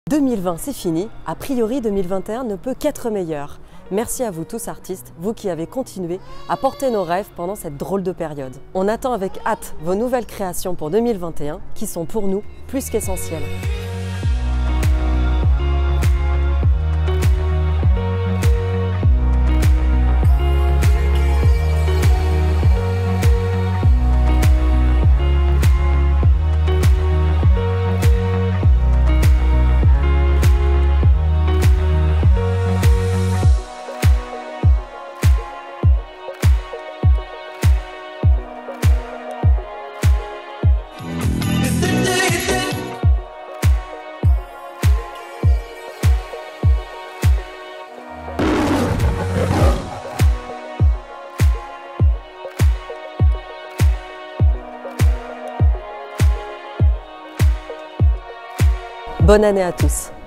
2020, c'est fini. A priori, 2021 ne peut qu'être meilleur. Merci à vous tous artistes, vous qui avez continué à porter nos rêves pendant cette drôle de période. On attend avec hâte vos nouvelles créations pour 2021 qui sont pour nous plus qu'essentielles. Bonne année à tous!